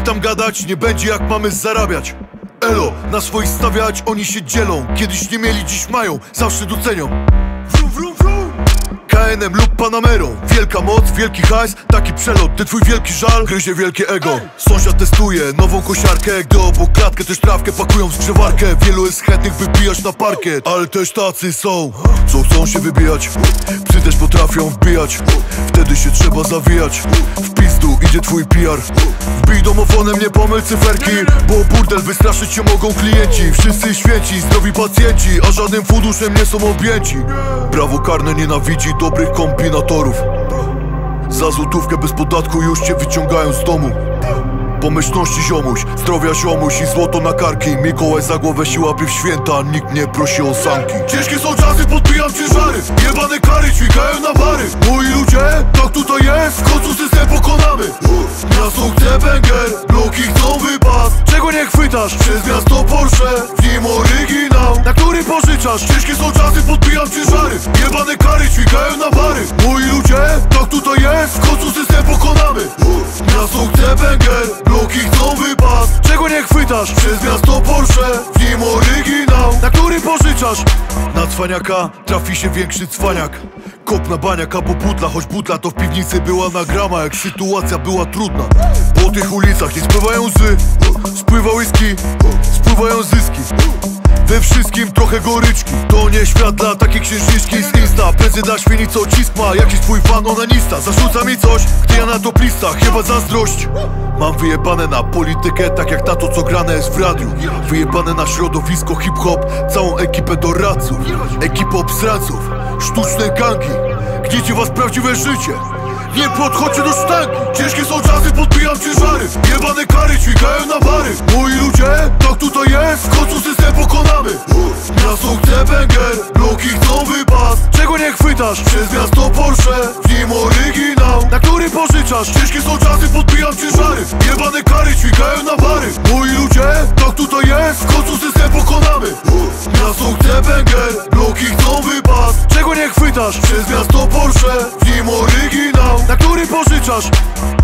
tam gadać, nie będzie jak mamy zarabiać. Elo, na swoich stawiać, oni się dzielą. Kiedyś nie mieli, dziś mają, zawsze docenią. Vrum, vrum, vrum. KNM lub Panamerą, wielka moc, wielki hajs, taki przelot, ty twój wielki żal gryzie wielkie ego. Sąsiad testuje nową kosiarkę, gdy obok klatkę też trawkę pakują w zgrzewarkę. Wielu jest chętnych wybijać na parkiet, ale też tacy są, co chcą się wybijać. Psy też potrafią wbijać, wtedy się trzeba zawijać. W pizdu idzie twój PR. Wbij domofonem, nie pomyl cyferki, bo burdel wystraszyć się mogą klienci. Wszyscy święci, zdrowi pacjenci, a żadnym funduszem nie są objęci. Prawo karne nienawidzi dobrych kombinatorów. Za złotówkę bez podatku już cię wyciągają z domu. Pomyślności ziomuś, zdrowia ziomuś i złoto na karki. Mikołaj za głowę się łapie w święta, nikt nie prosi o sanki. Ciężkie są czasy, podbijam ciężary, jebane kary dźwigają na bary. Moi ludzie, tak tutaj jest, w końcu system pokonamy. Miasto chce banger, bloki chcą wypas. Czego nie chwytasz? Przez miasto Porsche, w nim oryginał, na który pożyczasz. Ciężkie są czasy, podbijam ciężary, jebane kary dźwigają na bary. Moi ludzie, tak tutaj jest, w końcu system pokonamy. Miasto chce banger, bloki chcą wypas. Czego nie chwytasz? Przez miasto Porsche, w nim oryginał, na który pożyczasz. Na cwaniaka trafi się większy cwaniak. Kop na baniak albo butla, choć butla to w piwnicy była na grama, jak sytuacja była trudna. Po tych ulicach nie spływają łzy, spływa whisky, spływają zyski. We wszystkim trochę goryczki, to nie świat dla takiej księżniczki z Insta. Prezy dla świni co cisk ma, jakiś twój fan onanista. Zarzuca mi coś, gdy ja na top listach, chyba zazdrość. Mam wyjebane na politykę, tak jak na to co grane jest w radiu. Wyjebane na środowisko hip-hop, całą ekipę doradców, ekipę obsranców, sztuczne gangi. Gniecie was prawdziwe życie, nie podchodźcie do sztangi. Ciężkie są czasy, podbijam ciężary, jebane kary dźwigają na bary. Moi ludzie, tak tutaj jest, w końcu system pokonamy. Miasto chce banger, bloki chcą wypas. Czego nie chwytasz? Przez miasto Porsche, w nim oryginał, na który pożyczasz. Ciężkie są czasy, podbijam ciężary, jebane kary dźwigają na bary. Moi ludzie, tak tutaj jest, w końcu system pokonamy. Miasto chce banger, bloki chcą wypas. Czego nie chwytasz? Przez miasto Porsche, w nim oryginał, na który pożyczasz.